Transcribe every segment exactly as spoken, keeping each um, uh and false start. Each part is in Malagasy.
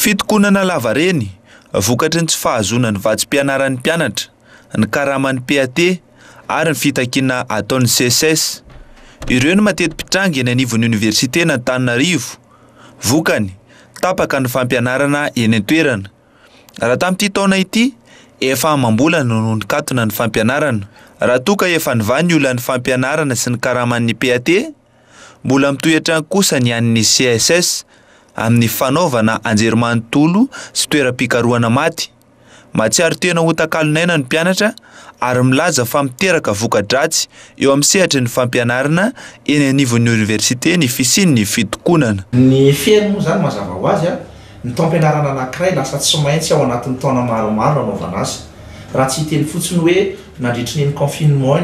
fitokonana lava reny vokatry ny tsy fahazonany vatsim-pianaran'ny mpianatra, ny karaman'ny P A T ary ny fitakiana ataon'ny C S S. Ireo no mateti-pitrangy eny anivon'ny université n'Antananarivo. Vokany tapaka ny fampianarana eny an-toerana. Raha tamin'ity taona ity efa amam-bola no nikatona ny fampianarana. Raha toa ka efa nivany olan'ny fampianarana sy ny karaman'ny P A T, mbola mitoetra kosa ny an'ny C S S amin'ny fanaovana anjerimanontolo sy toeram-pikarohana maty. Matsiaro tena ho takalonaina ny mpianatra ary milaza fa miteraka voka-dratsy eo amin'ny sehatry ny fampianarana eny anivon'ny université ny fisian'ny fitokonana. Ny fiainy moa zany mazava ho azy a, ny taom-pianarana anankiray lasa tsy maintsy ao anatin'ny taona maromaro anaovana azy. Raha tsy hiteny fotsiny hoe nandritry ny confinement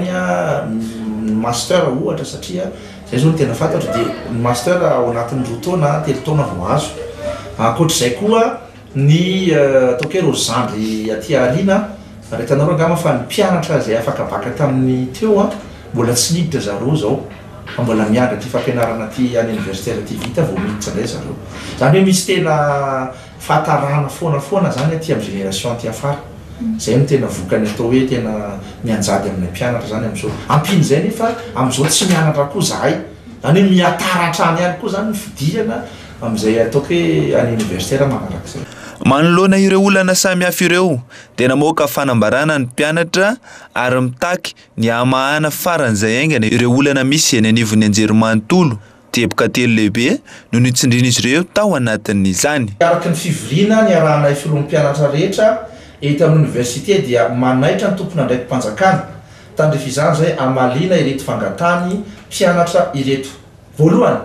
ny master ohatra satria zay zao no tena fantatra dia ny master ao anatin'ny roa taona telo taona vao azo. Ankoatr'izay koa ny ataoko hoe rozandry aty aoriana, rehetanao angamba fa ny mpianatra izay afaka baka tamin'ny teo a mbola tsy niditra zareo zao, fa mbola miandry aty fampianarana aty any universitaire aty vita vao miditra indray zareo. Zany hoe misy tena fahatarana foana foana zany aty amin'ny génération aty afara. Zay no tena vokany atao hoe tena mianjady amin'ny mpianatra zany amin'izao. Ampin'izay nefa amin'izao tsy mianatra koa zahay. Zany hoe miatara hatrany ihany koa zany ny fidirana amin'izay ataoko hoe any universitaire manarak'izay. Manoloana ireo olana samy hafa ireo, tena moka fanambarana ny mpianatra ary mitaky ny hamahana faran'izay aingana ireo olana misy eny anivon'ny anjerimanontolo. Teboka telo lehibe no nitsindrin'izy ireo tao anatin'izany. Araka ny fivoriana ny arahanay filohan'ny mpianatra rehetra eto amin'ny université dia manaitra ny tompona ndraiky mpanjakana tandrefizany zay amalina ireto fangatany mpianatra ireto. Voalohany,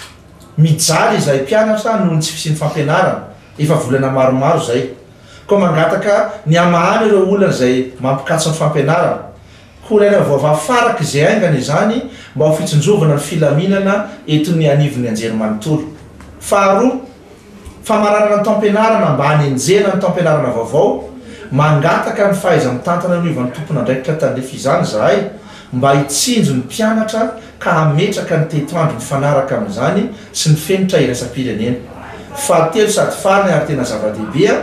mijaly izay mpianatra noho ny tsy fisian'ny fampianarana, efa volana maromaro zay. Koa mangataka ny amahany ireo olana izay mampikatso ny fampianarana. Koraina vaovao faraka izay aingana izany mba ho fitsinjovana ny filaminana eto ny anivon'ny anjerimanontolo. Faharoa, famaranana ny taom-pianarana mba hanenjena ny taom-pianarana vaovao, mangataka ny fahaiza-mitantana ny ovan'ny tompona ndraikitra tandrefizany zahay mba hitsinjo ny mpianatra ka hametraka ny teitoandro mifanaraka amin'izany sy ny fenitra iraisam-pirenena. Fahatelo sady farany ary tena zava-dehibe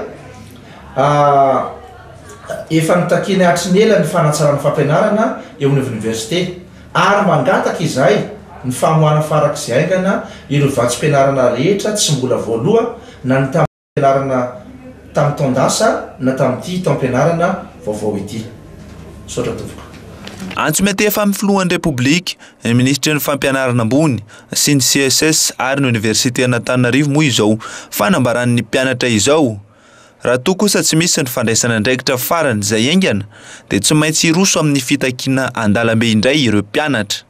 efa nitakiny hatrinela ny fanatsarana fampianarana eo amin'ny université ary mangataka izay ny famohana farak'izay aingana ireo vatsim-pianarana rehetra tsy mbola voaloha na ny taom-pianarana tamin'ny taondasa na tamin'ity taom-pianarana vaovao ity. Sotra tovoka. Antso mety efa amin'ny filohan'ny Repoblika, ny ministra ny fampianarana ambony sy ny C S S ary ny université n'Antananarivo moa izao fanambaran'ny mpianatra izao. Raha toa kosa tsy misy ny fandraisana andraikitra farany izay aingana dia tsy maintsy iroso amin'ny fitakiana an-dalambe indray ireo mpianatra.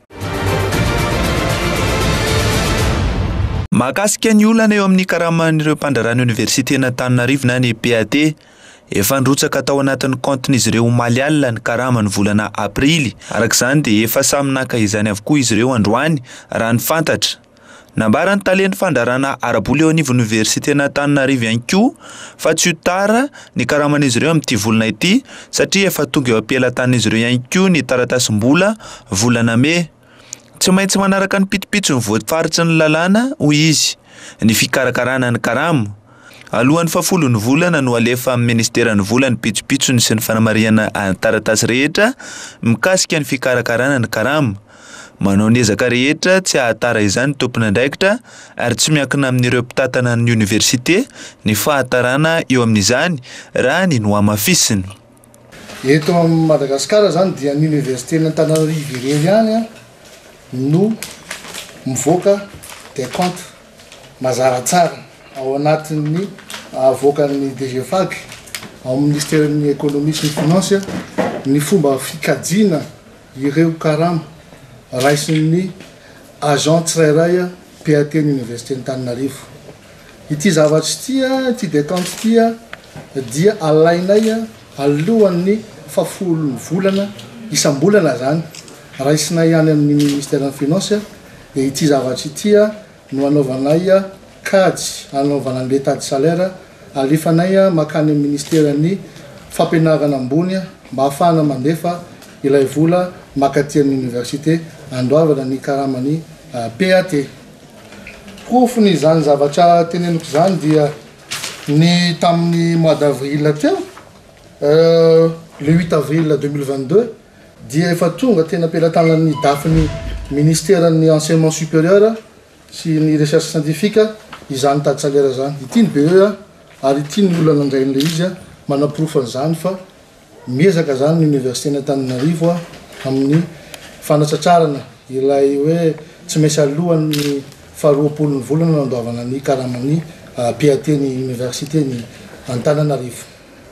Mahakasika ny olana eo amin'ny karaman'ireo mpandrarana université n'Antananarivo na ny P A T, efa nirotsaka tao anatin'ny compten'izy ireo omaly alina ny karama ny volana aprily. Arak'izany dia efa samy naka izany avokoa izy ireo androany raha ny fantatra. Nambara ny talen'ny fandrarana araboly eo anivon'ny université n'Antananarivo ihany koa fa tsy ho tara ny karaman'izy ireo amin'ity volana ity satria efa tonga eo am-pelantan'izy ireo ihany koa ny taratasim-bola volana May. Tsy maintsy manaraka ny pitipitso ny voafaritsy ny lalàna hoy izy ny fikarakarana ny karama. Alohan'ny fafolo ny volana no alefa amin'ny ministera ny vola ny pitsopitsony sy ny fanamariana taratasy rehetra mikasika ny fikarakarana ny karama. Manao ny ezaka rehetra tsy ahatara izany tompona andraikitra ary tsy miankina amin'ireo mpitatana ny université ny fahatarana eo amin'izany raha ny noamafisiny. Eto amin'ny Madagasikara zany dia ny université n'Antananarivo ireny ihany no mivoaka des comptes mazara tsara ao anatin'ny avoakan'ny D G F A G ao ministèren'ny économie sy ny finance ny fomba fikajiana ireo karama raisin'ny agent tsirairay P A T ny université n'Antananarivo. Ity zavatry ity ity décompte ity dia alainay alohan'ny fafolo volana isam-bolana zany raisinay any amin'ny ministèren'ny finance dia ity zavatry ity no anaovanay kajy anaovana ny l'état de salaire alefanay makany amin'ny ministèren'ny fampianarana ambony mba ahafahana mandefa ilay vola makaty amin'ny université andoavana ny karamany P A T. Profon'izany zavatra teneniko zany dia Ny tamin'ny mois d'avril teo le huit avril deux mille vingt-deux dia efa tonga tena ampelantanan'ny dafiny ministèren'ny enseignement supérieur sy ny recherche scientifique izany tady salaire zany ity ny be eo ary ity ny olona nandrain'le izy a manaprofany zany fa miezaka zany ny université n'Antananarivo amin'ny fanatratrarana ilay hoe tsy maintsy alohan'ny faharoapolony volana nandoavana ny karamany P A T ny université ny Antananarivo.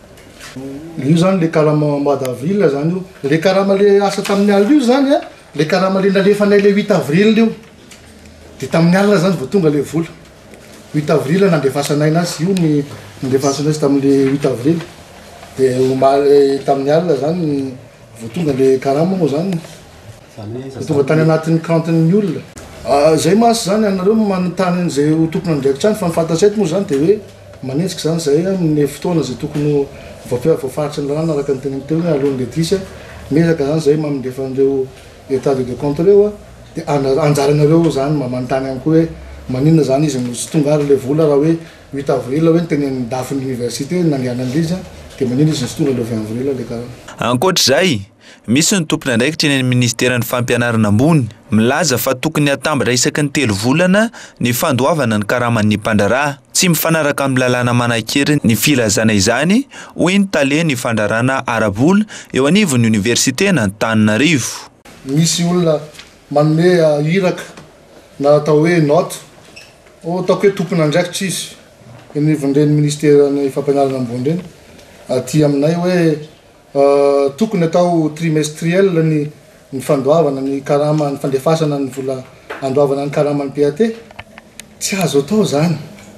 Io zany le karama mois d'avril zany io le karama le asa tamin'ny alina io zany a le karama le nalefanay le huit avril io de tamin'ny alina zany vao tonga le vola huit avril nandefasanay nazy io ny nandefasanay azy tamin'le huit avril de omaly tamin'ny alina zany vao tonga le karama moa zany tonga tany anatin'ny kantin'ny olona zay masy zany anareo manontany an'izay tokony andraikitra any fa mifantatry eto moa zany de hoe manenjiky zany zay amin'ny fotoana zay tokony voafaritry ny rano araka ny teny teo hoe alohan'le disy miezaka zany zay mamindefa an'ireo état de compte reo de anjaranareo zany mamanontany any koa hoe maninona zany izy sy tonga ary le vola raha hoe huit avril hoe nytenen'ny dafin'ny université nandehanan'le izy de maninona izy sy tonga le vingt avril le karaha. Ankoatr'izay misy ny tompony andraikitra eny amin'ny ministèren'ny fampianarana ambony milaza fa tokony atambatra isaky ny telo volana ny fandoavana ny karaman'ny mpandraraha tsy mifanaraka amin'ny lalàna manan-kery ny filazana izany hoy ny talen'ny fandrarana arabola eo anivon'ny université n'Antananarivo. Misy olona manome iraka na atao hoe note o ataoko hoe tompony andraikitra izy enivon'ireny ministèren'ny fampianarana ambony reny aty aminay hoe tokony atao trimestriel ny ny fandoavana ny karama ny fandefasana ny vola andoavana ny karaman'ny P A T tsy azo atao zany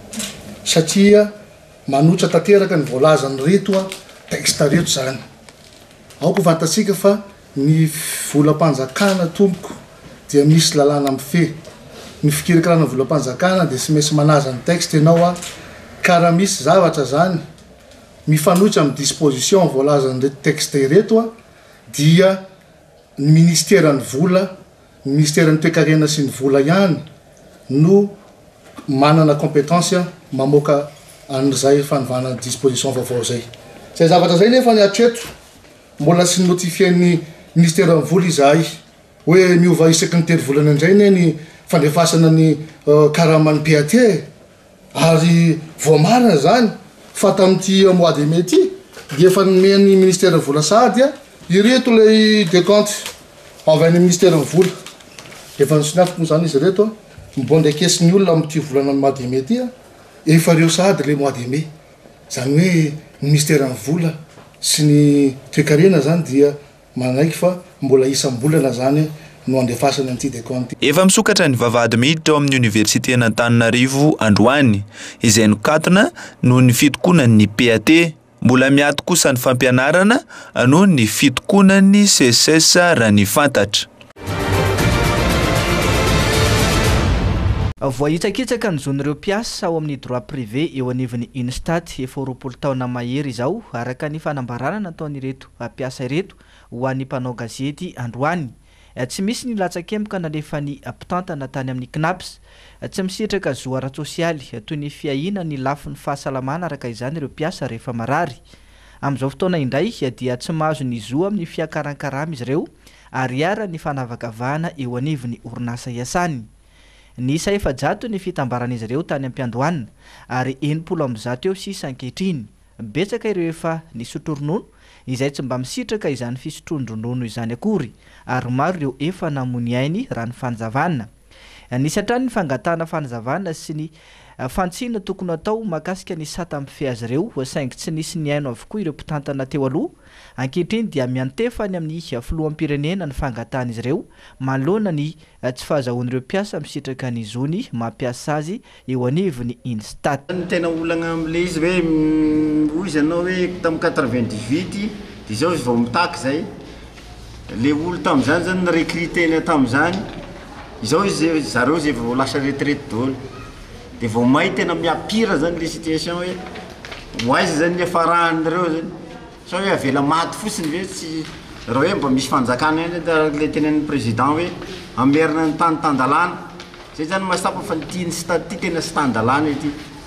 satria manotra tanteraka ny voalazany reto a texte reto zany aoko fantatsika fa ny volam-panjakana tompoko dia misy lalàna mife ny fikirakarana volam-panjakana dia tsy maintsy manaza ny texte ianao a karaha misy zavatra zany mifanohitra amin'ny disposition voalazan'ny texte reto a dia ny ministèren'ny vola ny ministèren'ny toe-karena sy ny vola ihany no manana compétence mamoaka an'izay fanovana disposition vaovao zay. Zay zavatra zay nefa ny hatreto mbola sy notifien'ny ministèren'ny vola izahay hoe miova isaky ny telo volana indray ne ny fandefasana ny karaman'ny P A T ary voamarina zany fa tamin'ity mois de mai ty dia efa nomen'ny ministèren'ny vola sady a ireto le décompte avain'ny ministèren'ny vola efa nisonafiko moa zany izy reto mbo ndraikesin'ny olona amin'ity volana mois de mai ty a efa reo sady le mois de mai zany hoe ministèren'ny vola sy ny toe-karena zany dia manaiky fa mbola isam-bolana zany no andefasana an'ity décompte. Efa misokatra ny vavahady miditra ao amin'ny université n'Antananarivo androany izay nokatona noho ny fitokonan'ny P A T mbola miato kosa ny fampianarana noho ny fitokonan'ny C S S raha ny fantatra. Voaitsakitsaka ny zon'ireo mpiasa ao amin'ny droit privé eo anivon'ny Instat efa roapolo taona mahery izao araka ny fanambarana nataon'ireto mpiasa ireto ho an'ny mpanao gazety androany. Tsy misy ny latsakemboka nalefan'ny mpitantana tany amin'ny CNAPS tsy misitraka zoara sosialy toy ny fiahina ny lafin'ny fahasalamana araka izany ireo mpiasa rehefa marary. Amin'izao fotoana indray dia tsy mahazo ny zo amin'ny fiakaran-karama izy ireo ary ara ny fanavakavahana eo anivon'ny orinasa iasany. Ny isa efajato ny fitambaran'izy ireo tany am-piandohanina ary enimpolo amby zato eo sisa ankehitriny. Betsaka ireo efa nisotro ronono izay tsy mba misitraka izany fisotron-dronono izany akory ary maro ireo efa namony ainy raha ny fanjavana. Nisy hatrany ny fangatana fanjavana sy ny fantsina tokony atao makasika ny satampy azy ireo saingy tsy nisy ny aino avokoa ireo mpitantana teo aloha. Ankehitriny dia miantefany amin'ny filoham-pirenena ny fangatana izy ireo manoloana ny tsy fahazahoan'ireo mpiasa misitraka ny zony mampiasa azy eo anivon'ny Instat. Ny tena olana am'le izy hoe hoy izy anao hoe tamin'ny quatre-vingt-dix-huit dia izao izy vao mitaky zay le olo tamin'izany zany ny recrutena tamin'izany izao izy zareo zay vao lasa retraite daholo dia vao may tena miapira zany le situation hoe hoaizy zany ny afarahan'ireo zany sao hoe avela maty fotsiny ve tsy raha hoe mba misy fanjakana eny le tenen'ny président hoe amerina ny tany tandalana zay zany masapa fa nitiany stade ty tena sy tandalana ity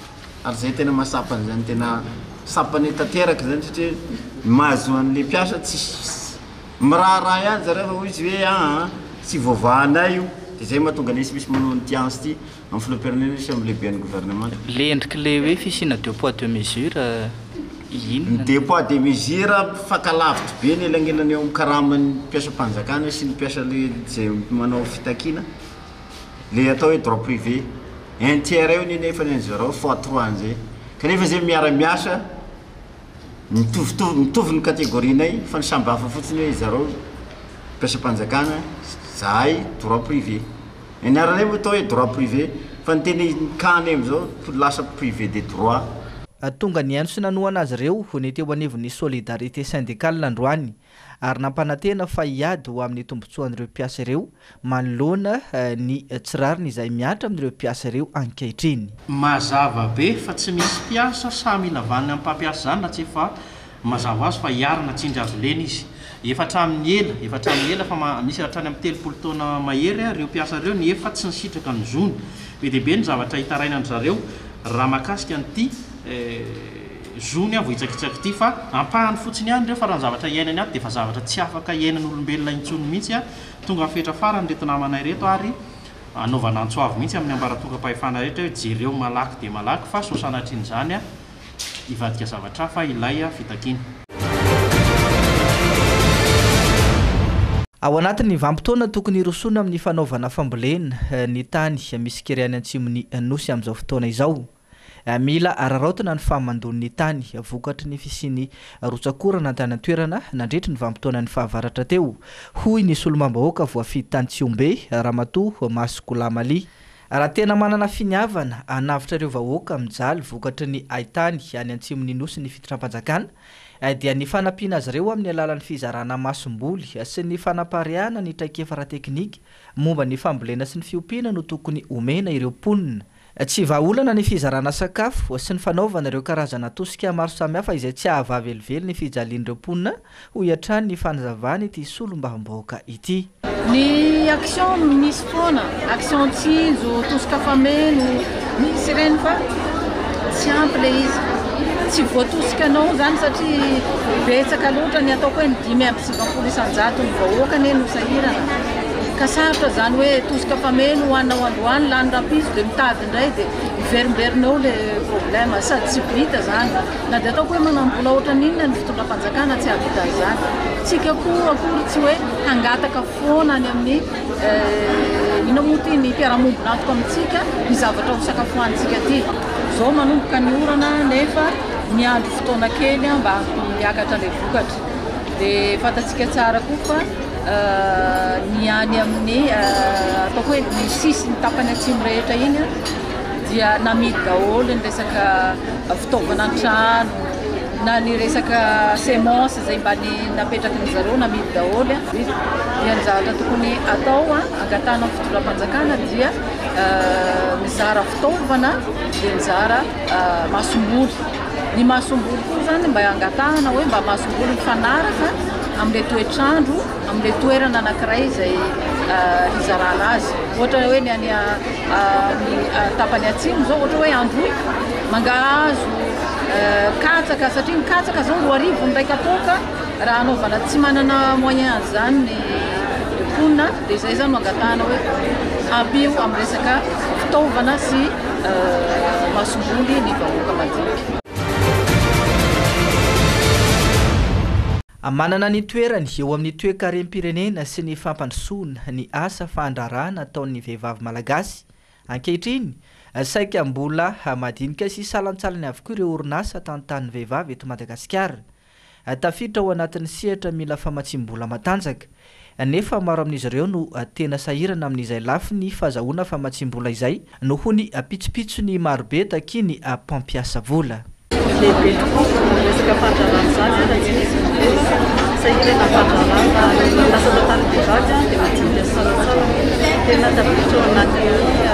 ary zay tena masapany zany tena sapany tanteraka zany satria mahazo an'le mpiasa tsy miraharaha ihany zareo fa izy hoe a tsy voavahanay io dia zay mahatonga nisy misy manao nytiance ty amin'ny filoham-pirenena sy amin'ny lehiben'ny gouvernement. Le endriky le hoe fisina deux poids deux mesures ino? Deux poids deux mesures fakalavitra be ny elangelany eo amin'ny karaman'ny mpiasam-panjakana sy ny mpiasa le zay manao fitakina le atao hoe droit privé un tiers eo ny nefa ny zareo fois trois an'izay kanefa zay miara-miasa mitovy mitovy ny kategorinay fa ny samby hafa fotsiny hoe zareo mpiasam-panjakana zahay droit privé niaranay moa atao hoe droit privé fa ny teny kany am'izao lasa privé des droits. Tonga ny aino sy nanoana azy ireo ny teo anivon'ny solidarité syndicale androany ary nampanantena fa hiady ho amin'ny tombotsoan'ireo mpiasa ireo manoloana ny tsirariny izay miatra amin'ireo mpiasa ireo ankehitriny. Mazava be fa tsy misy mpiasa samy ilavan'ny amin'ny mpampiasa zany na tsy efa mazava azy fa hiarina tsindry azo lena izy efatra amin'ny ela efatra amin'ny ela fa misy hatrany amin'ny telopolo taona mahery ireo mpiasa ireo ny efa tsy nisitraka ny zony be dia be ny zavatra hitaraina ny zareo raha mahakasika an'ity zony avo hitsakitsaky ity fa ampahany fotsiny ihany reo fa raha ny zavatra iainany ato dia fa zavatra tsy afaka iainan'olombelona intsony mihitsy a tonga fetra farany reto namanay reto ary anaovana antsoavy mihitsy amin'ny ambaratonga-pahefana rehetra hoe jereo malaky dia malaky fa sosanatriny zany a hivadika zavatra fa ilay a fitakina. Ao anatin'ny vanim-potoana tokony hirosona amin'ny fanaovana fambolena ny tany misy kiriany antsimony nosy amin'izao fotoana izao. Mila araraotana ny famandon'ny tany vokatry ny fisiany rotsakorana tany an-toerana nandritra ny vanim-potoana ny fahavaratra teo hoy ny solomam-bahoaka voafidy tany Tsiombe Ramatoa Masikolamali. Raha tena manana finiavana anavitra ireo vahoaka mijaly vokatry ny aitany any antsimony nosy ny fitram-panjakana dia ny fanampiana azy ireo amin'ny alalan'ny fizarana masom-boly sy ny fanampariana ny traikefa teknika momba ny fambolena sy ny fiompiana no tokony omena ireo mponina. Tsy vahaolana ny fizarana sakafo sy ny fanaovana ireo karazana tosika maro samihafa izay tsy ahavavelively ny fijalian'ireo mponina ho iatrany ny fanazavany ity solombavam-bahoaka ity. Ny action misy foana action tsinjo tosika fameno misy reny fa tsy ampy le izy tsy voatosika anao zany satria betsaka loatra ny ataoko hoe ny dimy amby sivifolo isanjato ny vahoaka ane no sahirana ka sarotra zany hoe tosika fameno hoanao androany lany rapiso dia mitady indray dia iverimberinao le problème sady tsy vita zany na dia ataoko hoe manambola ohatran'inona ny fitondram-panjakana tsy havita zany tsika koa akory tsy hoe hangataka foana any amin'ny ina moa ty ny mpiarahamonina atoko amintsika ny zavatra ho sakafoantsika ty zao manomboka ny orana nefa miandro fotoana kely mba miakatra le vokatra dia fatatsika tsara koa fa ny any amin'ny ataoko hoe ny sisy ny tapany atsimo rehetra iny dia namidy daholo ny resaka fitaovana an-trano na ny resaka semence zay mba ny napetraky ny zareo namidy daholo dia ny zavatra tokony atao angatana fitondram-panjakana dia mizara fitaovana dia mizara masom-boly ny masom-boly koa zany mba angatahana hoe mba masom-boly mifanaraka amin'le toetrandro amin'le toerana anankiray izay hizarana azy ohatra hoe ny any tapany atsimo zao ohatra hoe androy mangahazo katsaka satria ny katsaka zao roa arivo ny raika toka raha anaovana tsy manana moyen zany ny mponina dia izay zany no angatahana hoe ampio amin'ny resaka fitaovana sy masom-boly ny vahoaka madinika. Manana ny toerany eo amin'ny toe-karem-pirenena sy ny fampandrosoana ny asa fandrarahana ataon'ny vehivavy malagasy ankehitriny saika mbola madinika sy salantsalany avokoa ireo orinasa tantanin'ny vehivavy eto Madagasikara tafiditra ao anatin'ny sehatra mila famatsim-bola matanjaka nefa maro amin'izy ireo no tena sahirana amin'izay lafy ny fahazahoana famatsim-bola izay no ho ny pitsopitso ny marobe takiny mpampiasa vola. Lehibe tokoa resaka fandrarana zany raha tsy misy vola sahirana fandrarana lasa tantanin'ny vehivavy dia madinika salatsala tena tafiditra ao anatin'ny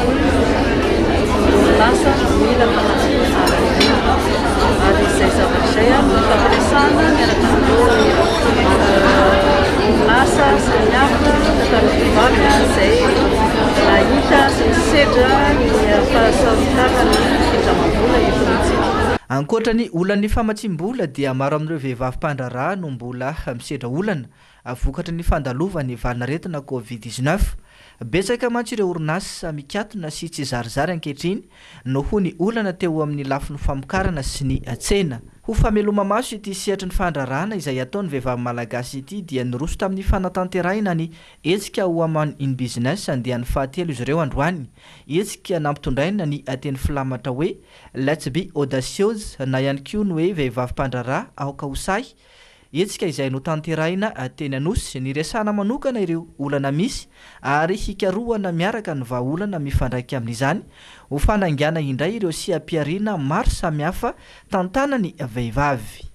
orinasa mila famatsim-bola ary izay zavatra izay no fampiasana miaraka amin'ireo orinasa samihafa tantanin'ny vehivavy izay nahita sy nisedra ny fahasarotarana ny fitondram-bola ankoatrany olan'ny famatsim-bola dia maro amin'ireo vehivavy mpandraraha no mbola misedra olana vokatry ny fandalovany valinaretina covid dix-neuf. Betsaka mantsy ireo orinasa mikatona sy tsy zarizary ankehitriny noho ny olana teo amin'ny lafiny famokarana sy ny tsena. Ho fameloma maso ity sehatry ny fandrarahana izay ataon'ny vehivavy malagasy ity dia niroso tamin'ny fanatanterahina ny hetsika woman in business andehan'ny fahatelo izy ireo androany. Hetsika nampitondraina ny teny filamatra hoe let's be audacious na ihany koa ny hoe vehivavy mpandraraha aoka hosay. Hetsika izay no tanterahina teny anosy ny resana manokana ireo olana misy ary hikarohana miaraka ny vahaolana mifandraika amin'izany ho fanangana indray ireo siam-piariana maro samihafa tantanany vehivavy.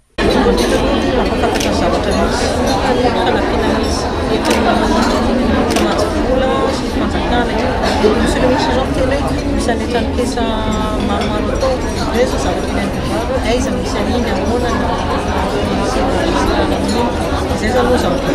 Zay zany moa zao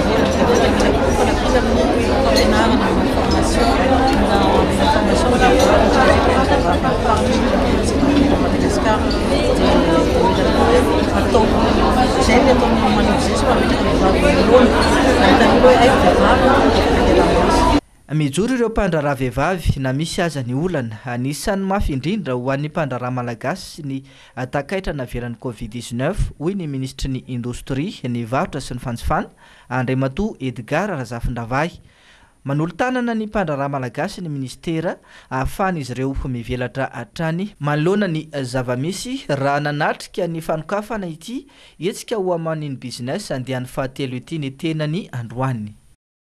mijoro ireo mpandraraha vehivavy na misy aza ny olana anisan'ny mafy indrindra ho an'ny mpandraraha malagasy ny takaitra navelan'ny covid dix-neuf hoy ny ministry ny indostria ny varotra sy ny fanjifana Andriamatoa Edgar Razafindravay. Manolo tanana ny mpandraraha malagasy ny ministera ahafahana izy ireo mivelatra hatrany manoloana ny zavamisy raha nanatrika ny fanokafana ity hetsika woman in business andehan'ny fahatelo ity ny tenany androany.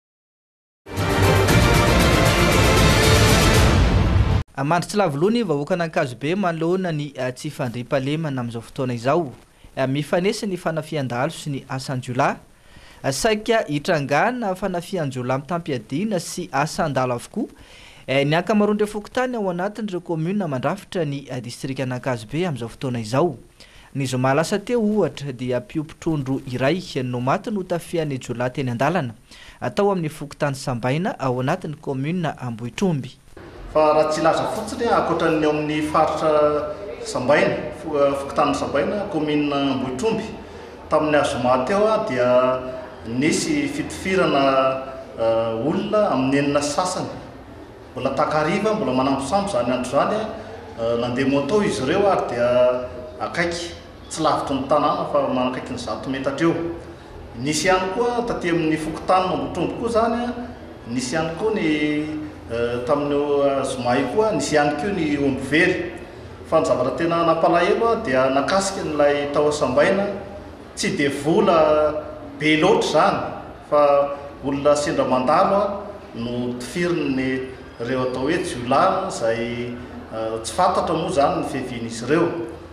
Mandry tsy lavolony vahoaka an'Ankazobe manoloana ny tsy fandriam-pahalemana amin'izao fotoana izao. Mifanesa ny fanafian-dalo sy ny asan-jiolahy. Saika hitrangana fanafian-jiolahy mitampiadiana sy asan-dalo avokoa. Ny ankamaroan'ireo fokontany ao anatin'ireo commune mandrafitra ny distrika an'Ankazobe amin'izao fotoana izao. Ny zoma lasa teo ohatra dia mpiompitrondro iray no maty no tafian'ny jiolahy teny an-dalana atao amin'ny fokontany Sambaina ao anatin'ny commune Ambohitromby. Fa raha tsy laza fotsiny akoatran'ny ao amin'ny faritra Sambaina, fokontany Sambaina, commune Ambohitromby, tamin'ny azoma teo dia nisy fitifirana olona amin'ny enina sasany. Mbola takariva, mbola manamposambo zany andro zany nandeha moto izy ireo ary dia akaiky tsy lavitry ny tanàna fa manakaiky ny zato metatra eo. Nisy ihany koa taty amin'ny fokontany Ambohitromby koa zany, nisy ihany koa ny tamin'ny zoma io koa nisy ihany koa ny omby very. Fa ny zavatra tena nampalahelo dia nakasika n'ilay tao Sambaina tsy dia vola be loatra zany fa olona sendra mandalo no tifiriny ireo atao hoe jiolahy izay tsy fantatra moa zany ny fihevian'izy ireo.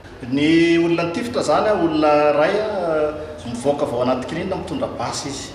Ny olona nitifitra zany olona ray mivoaka vao anaty kininina mitondra basy izy.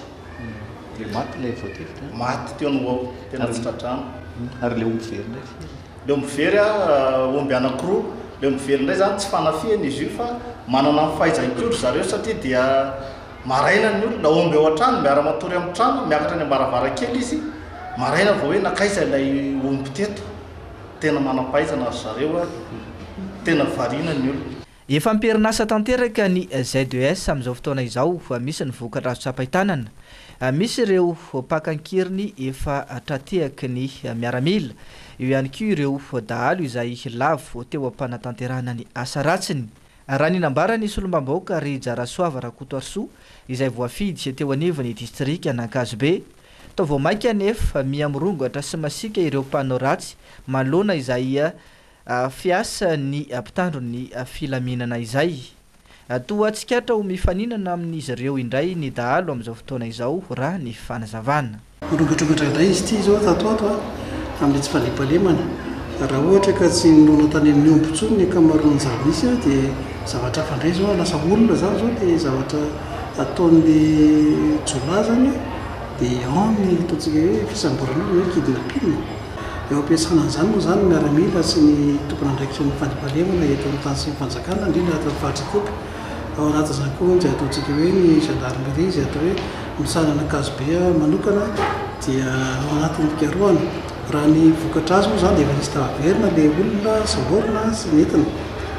Maty ilay voatifitra? Maty teo no tena tsy tratrano. Ary le omby very ndray? Le omby very omby anankiroa. Le omby very ndray zany tsy fanafiany izy io fa manana ny fahaizan-kely zareo satria dia maraina ny olona omby ao an-trano miara-matory amin'ny trano miakatra ny ambaravarakely izy maraina vao hoe nakaiza ilay omby teto. Tena manam-pahaizana zareo tena variana ny olona. Efa mimperinasa tanteraka ny Z E S amin'izao fotoana izao fa misy ny vokatra azo tsapahitanana. Misy ireo mpakan-kiriny efa tratehaky ny miaramila. Eo ihany koa ireo dahalo izay lavo teo am-panatanterahana ny asa ratsiny. Raha ny nambarany solombam-bahoaka ry Jarasoava Rakotoarsoa izay voafidy teo anivon'ny distrika an'Ankazobe. Tao vao maika anefa miamorongatra sy masika ireo mpanao ratsy manoloana izay fiasa ny mpitandro ny filaminana izay. Toa tsikatra ho mifaninana amin'izy ireo indray ny dahalo amin'izao fotoana izao raha ny fanazavana. Rongatrongatra indray izy ity izao tatoato amin'ny tsy fandriam-pahalemana. Raha ohatra ka tsy nono tany amin'ny omby intsony ny ankamaroan'ny zava-misy dia zavatra fandray zao lasa olona zany zao dia zavatra ataon'ny jiolahy zany dia ao ny ataontsika hoe fisamboran'olona hoe kidnapping. Eo ampiasana an'izany moa zany miaramila sy ny tompony andraikitra ny fandriam-pahalemana eto amin'ny tany sy ny fanjakana indrindra ato amin'ny faritra Itopy. Ao anatin'izany koa dia ataontsika hoe ny gendarmerie izay atao hoe misanana Ankazobe manokana dia ao anatin'ny fikarohana. Raha ny vokatra azy moa zany dia efa nisy tavaverina ilay olona samborina sy nentina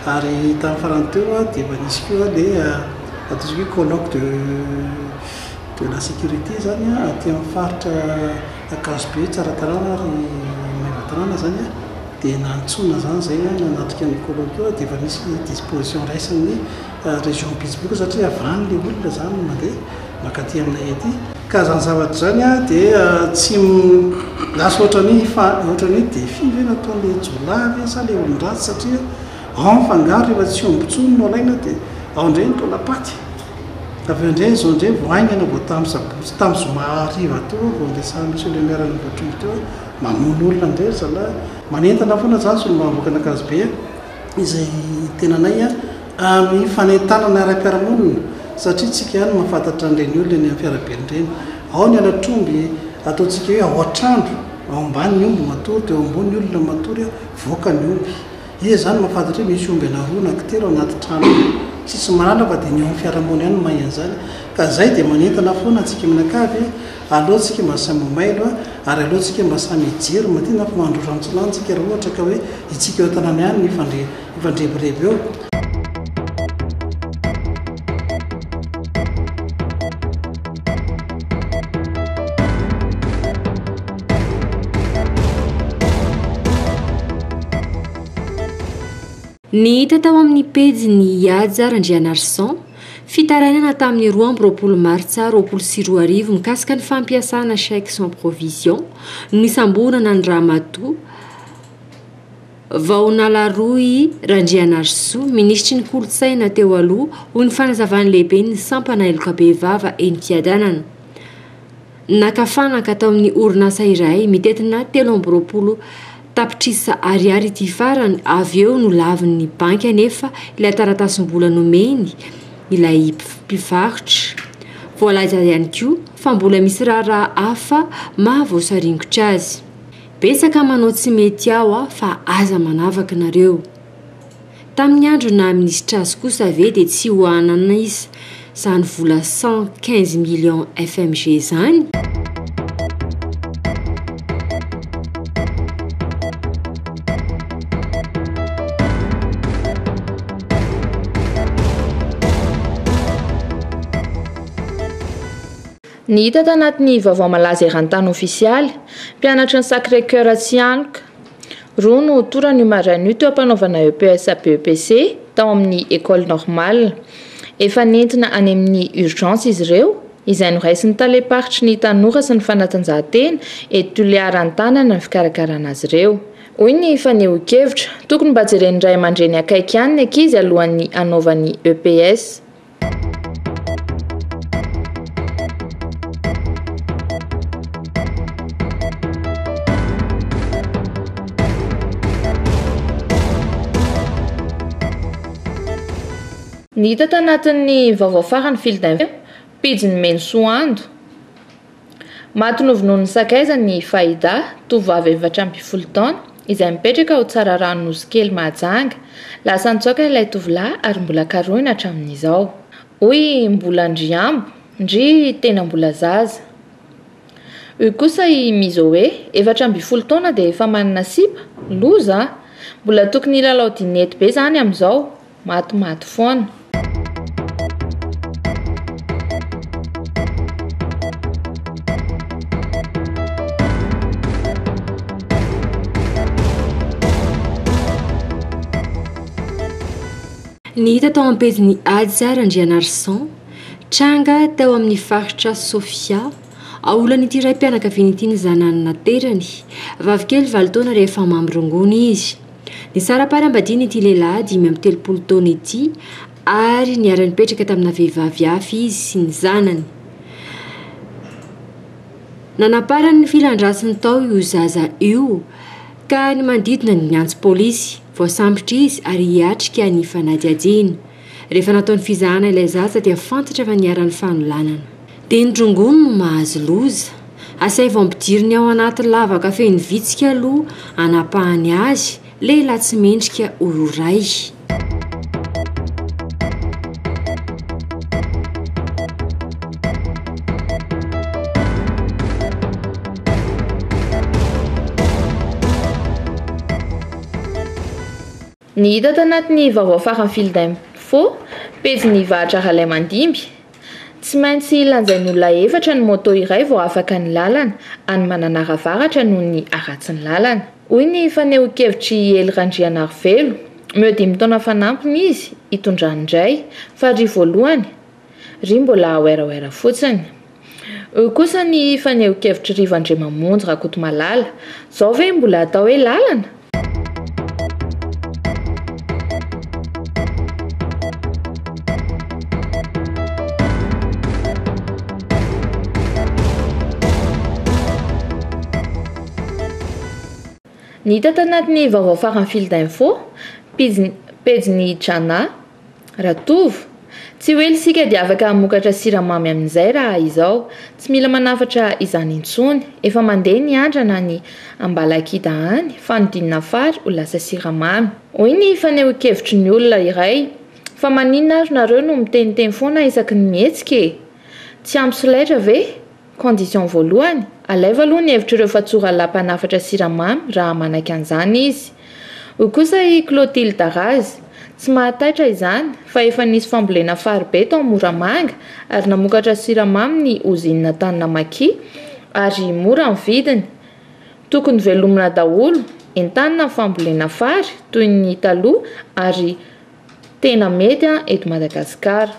ary tamin'ny farany teo a dia efa nisy koa le ataontsika hoe colloque de de la sécurité zany a aty amin'ny faritra Akazobe Tsaratanàna ary Maivatanàna zany a dia nantsona zany zay nanatrika ny colloque eo dia efa nisy disposition raisin'ny région Pitsboka satria avrany le olona zany mandeha makaty aminay ety ka zany zavatra zany a dia tsy lasa ohatrany fa ohatrany défi ve nataon'le jolavy sa le olon-dratsy satria ao mifangaro rehefa tsy ombontsony no alaina dia ao indray ny tolapaty avy eo indray zao indray voaingana vao tamin'ny sabotsy tamin'ny zoma ariva teo vao ndesan'ny misy le miarana Ambohitromby teo mamono olona indray zala manentana foana zany solombavaka an'Akazobe izay tenanay a amin'ny fanentanana ara-piaramonina satria tsika ihany mahafantatra an'ireny olona ny amin'ny fiarabelona ireny ao ny alatromby ataontsika hoe ao an-trandro ao ambany ny omby matory dia ao ambony ny olona matory voaka ny omby izy zany mahafantatra hoe misy omby anaroa anankitelo ao anaty trano tsisy manala fa dia ny ao amin'ny fiarahamony ihany mahay an'izany ka zay dia manentana foana antsika minakavy alohantsika mba samy mailo a ary alohantsika mba samy hijery matina fa mandrorantsilantsika raha ohatra ka hoe itsika eo tanàna ihany ny ifandrebireby eo. Ny hita tao amin'ny pejy ny Ihaja Randrianarison fitarainana tamin'ny roa amby roapolo martsa roapolo sy roa arivo mikasika ny fampiasana chèque sans provision ny sambonana ny Ramatoa vao nalaroy Randrianarison ministry ny kolotsaina teo aloha hoy ny fanazavany lehibe ny sampana Elokabevava eny Fiadanana nakafanaka tao amin'ny orinasa iray mitetina telo amby roapolo tapitrisa ariary ity farany avy eo no lavin'ny banky anefa ilay taratasym-bola nomeny ilay mpivarotra voalaza ihany koa fa mbola misy raharaha hafa mahavoasaringotra azy betsaka manao tsy mety ao fa aza manavaka nareo tamin'ny andro na ministra azy kosa ve dia tsy hoanana izy zany vola cent quinze millions F M G zany. Ny hita tanatin'ny vaovao malaza eran-tany ofisialy mpianatra ny Sacré-Cœur Tsianoka roa no torany marainio teo ampanaovana E P S B E P C tao amin'ny école normale efa nentina any amin'ny urgence izy ireo izay noraisin'ny taleparitry ny tanora sy ny fanatanjahantena eto Tolearan-tanana ny fikarakarana azy ireo. Hoy ny faneho-kevitra tokony mba jeren'ny ray aman-dreny akaiky ihany ny ankizy alohan'ny anaovan'ny E P S. Ny hita tanatin'ny vaovao farany fil d'info pejiny meno soando maty novononin'ny sakaiza ny Faida tovovavy efatra amby folo taona izay mipetraka ao tsara rano nosy kely Mahajanga lasa nitsoaka ilay tovolahy ary mbola karohina hatramin'izao hoy mbola ndriambo ndry tena mbola zaza io kosa i Mizoe efatra amby folo taona dia efa manana sipa loza mbola tokony ilalao dinety be zany amin'izao matimaty foana. Ny hita tao am-pejiny Ihaja Randrianarison tranga tao amin'ny faritra Sofia aolan'ity ray mpianakaviana ity ny zanany naterany vavikely valo taona rehefa mamorongony izy ny sara-parambadiana ity lehilahy dimy amby telopolo taona ity ary niara-nipetraka tamina vehivavy hafa izy sy ny zanany nanaparany ny filandrasiny tao io zaza io ka ny mandidina ny miantso polisy voasambotra izy ary hiatrika ny fanadiadiana rehefa nataon'ny fizahana ilay zaza dia fantatra fa niara-ny fanolanana dia nydrongono no mahazo loza asay vao ampidiriny ao anaty lavaka feny vitsika aloha anapahany azy lehilahy tsy mendrika ororay. ny hita tanatin'ny vaovao farany fil d'info pejy ny vahatra rahalay mandimby tsy maintsy lanjain'ny olona efatra ny moto iray vao afaka ny lalana any mananaravaratra noho ny aratsy ny lalana. Hoy ny faneho-kevitry Ely Randrianarivelo, meo dimy taona fanampiny izy hitondrany indray fa ry voalohany ry mbola oeraoera fotsiny. Eo kosa ny faneho-kevitry Rivandre Mamonjy Rakotomalala, zao ve mbola atao hoe lalana? Ny hita tanatin'ny vaovao farany fil d'info pejy Jana Ratovo, tsy hoe isika dia afaka hamokatra siramamy amin'izay raha izao, tsy mila manafatra izany intsony, efa mandeha ny andrana ny Ambalakida any fanodinana fary ho lasa siramamy. Hoy ny faneho-kevitry ny olona iray, fa maninona ary nareo no miteniteny foana isaky ny mihetsika e? Tsy ampy solaitra ve? Condition voalohany, alaiva aloha ny hevitr'ireo fatsora lampanafatra siramamy raha manaiky an'izany izy. Hoy kosa i Clotilde Darazy, tsy mahataitra izany fa efa nisy fambolena fary be tao Moramanga ary namokatra siramamy ny ozinina Tanimaki ary mora ny vidiny. Tokony velomina daholo entanina fambolena fary toy ny taloha ary tena mety eto Madagasikara.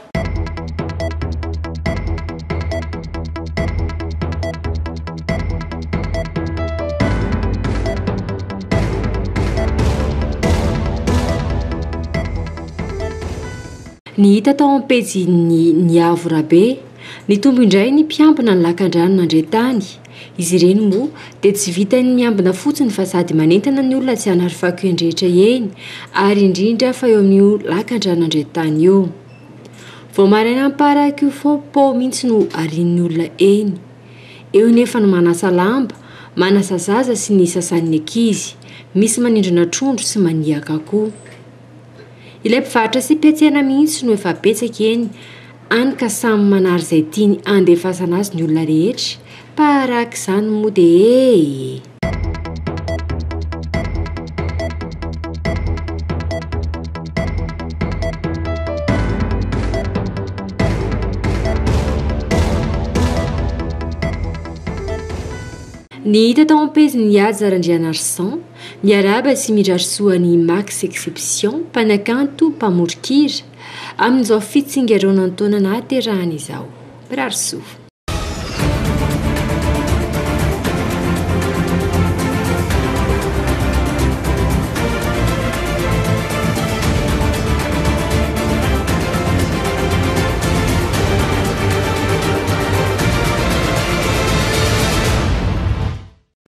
Ny hita tao am-pejy ny Niavo Rabe, ny tombo indray ny mpiambina ny lakan-drano nandretany. Izy ireny moa dia tsy vitany miambina fotsiny fa sady manentana ny olona tsy hanary fako endrehetra eny ary indrindra fa eo amin'io lakan-drano nandretany eo. Vao maraina amparaka io fo po mihitsy no arian'ny olona eny. Eo nefa no manasa lamba, manasa zaza sy ny sasan'ny ankizy, misy manindrona trondro sy maniaka koa. Ilay mpivarotra sy petsena mihitsy no efa betsaka eny, any ka samy manary izay tiany andefasana azy ny olona rehetra, paraka izany moa dia e. Ny hita tao am-pejy ny Ady Randrianarison, miaraba sy midrarisoan'ny Max Exception, mpanakanto, mpamorikira, amin'izao fitsingeronan'ny taona nahaterahana izao. Rarisoa.